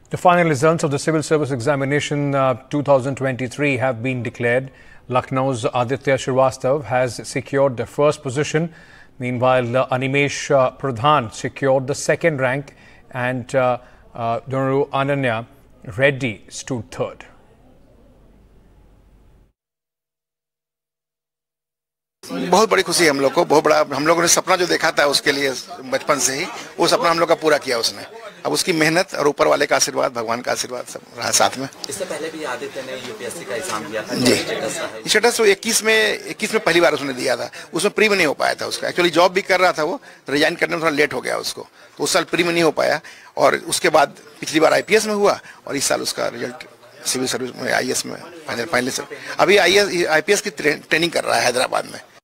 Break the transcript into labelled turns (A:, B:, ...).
A: The final results of the Civil Service Examination 2023 have been declared. Lucknow's Aditya Srivastava has secured the first position. Meanwhile, Animesh Pradhan secured the second rank and Donaru Ananya Reddy stood third.
B: बहुत बड़ी खुशी है हम लोग को, बहुत बड़ा हम लोगों ने सपना जो देखा था उसके लिए बचपन से ही वो सपना हम लोग का पूरा किया उसने। अब उसकी मेहनत और ऊपर वाले का आशीर्वाद, भगवान का आशीर्वाद सब रहा साथ में।
C: इससे पहले भी आदित्य ने यूपीएससी का एग्जाम दिया था
B: जी, स्टेटस 21 में पहली बार उसने दिया था, उसमें प्री में नहीं हो पाया था उसका। एक्चुअली जॉब भी कर रहा था वो, रिजाइन करने में थोड़ा लेट हो गया उसको, तो उस साल प्री में नहीं हो पाया और उसके बाद पिछली बार आईपीएस में हुआ और इस साल उसका रिजल्ट सिविल सर्विस में आईएएस में फाइनल से। अभी आईपीएस की ट्रेनिंग कर रहा है हैदराबाद में।